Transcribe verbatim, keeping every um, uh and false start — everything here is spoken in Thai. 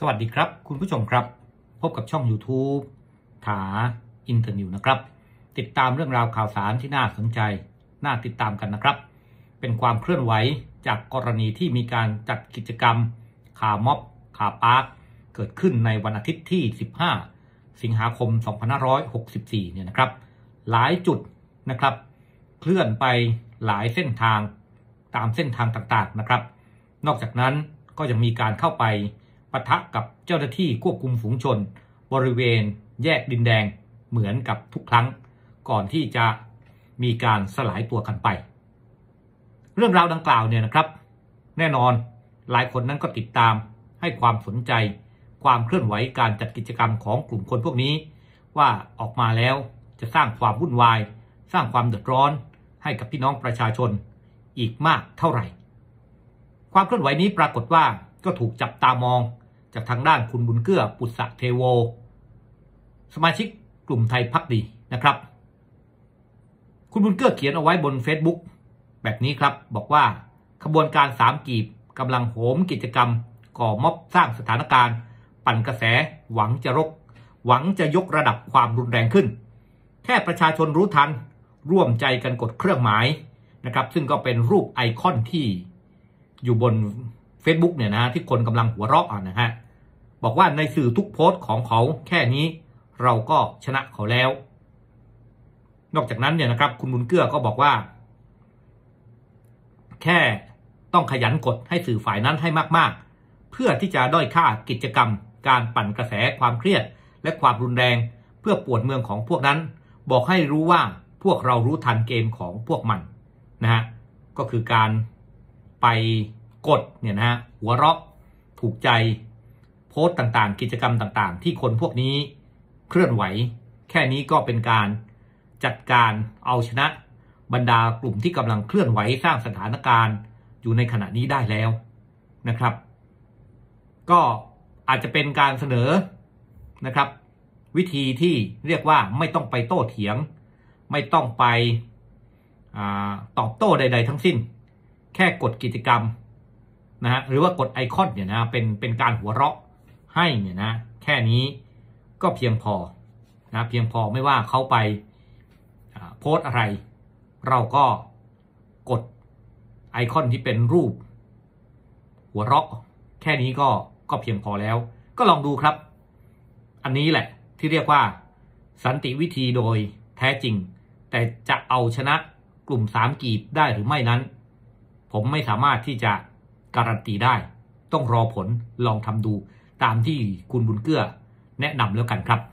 สวัสดีครับคุณผู้ชมครับพบกับช่อง YouTube ถาอินเตอร์นิวนะครับติดตามเรื่องราวข่าวสารที่น่าสนใจน่าติดตามกันนะครับเป็นความเคลื่อนไหวจากกรณีที่มีการจัดกิจกรรมคาร์ม็อบคาร์ปาร์คเกิดขึ้นในวันอาทิตย์ที่สิบห้าสิงหาคมสองพันห้าร้อยหกสิบสี่เนี่ยนะครับหลายจุดนะครับเคลื่อนไปหลายเส้นทางตามเส้นทางต่างๆนะครับนอกจากนั้นก็ยังมีการเข้าไปปะทะกับเจ้าหน้าที่ควบคุมฝูงชนบริเวณแยกดินแดงเหมือนกับทุกครั้งก่อนที่จะมีการสลายตัวกันไปเรื่องราวดังกล่าวเนี่ยนะครับแน่นอนหลายคนนั้นก็ติดตามให้ความสนใจความเคลื่อนไหวการจัดกิจกรรมของกลุ่มคนพวกนี้ว่าออกมาแล้วจะสร้างความวุ่นวายสร้างความเดือดร้อนให้กับพี่น้องประชาชนอีกมากเท่าไหร่ความเคลื่อนไหวนี้ปรากฏว่าก็ถูกจับตามองจากทางด้านคุณบุญเกื้อปุษะเทโวสมาชิกกลุ่มไทยภักดีนะครับคุณบุญเกื้อเขียนเอาไว้บน Facebook แบบนี้ครับบอกว่าขบวนการสามกีบกำลังโหมกิจกรรมก่อม็อบสร้างสถานการณ์ปั่นกระแสหวังจะรกหวังจะยกระดับความรุนแรงขึ้นแค่ประชาชนรู้ทันร่วมใจกันกดเครื่องหมายนะครับซึ่งก็เป็นรูปไอคอนที่อยู่บน Facebook เนี่ยนะที่คนกำลังหัวเราะนะฮะบอกว่าในสื่อทุกโพสต์ของเขาแค่นี้เราก็ชนะเขาแล้วนอกจากนั้นเนี่ยนะครับคุณบุญเกื้อก็บอกว่าแค่ต้องขยันกดให้สื่อฝ่ายนั้นให้มากๆเพื่อที่จะด้อยค่ากิจกรรมการปั่นกระแสความเครียดและความรุนแรงเพื่อปวดเมืองของพวกนั้นบอกให้รู้ว่าพวกเรารู้ทันเกมของพวกมันนะฮะก็คือการไปกดเนี่ยนะฮะหัวเราะถูกใจโพสต์ต่างๆกิจกรรมต่างๆที่คนพวกนี้เคลื่อนไหวแค่นี้ก็เป็นการจัดการเอาชนะบรรดากลุ่มที่กำลังเคลื่อนไหวสร้างสถานการณ์อยู่ในขณะนี้ได้แล้วนะครับก็อาจจะเป็นการเสนอนะครับวิธีที่เรียกว่าไม่ต้องไปโต้เถียงไม่ต้องไปอ่าตอบโต้ใดๆทั้งสิ้นแค่กดกิจกรรมนะฮะหรือว่ากดไอคอนเนี่ยนะเป็นเป็นการหัวเราะให้เนี่ยนะแค่นี้ก็เพียงพอนะเพียงพอไม่ว่าเขาไปโพสอะไรเราก็กดไอคอนที่เป็นรูปหัวเราะแค่นี้ก็ก็เพียงพอแล้วก็ลองดูครับอันนี้แหละที่เรียกว่าสันติวิธีโดยแท้จริงแต่จะเอาชนะกลุ่มสามกีบได้หรือไม่นั้นผมไม่สามารถที่จะการันตีได้ต้องรอผลลองทำดูตามที่คุณบุญเกื้อแนะนำแล้วกันครับ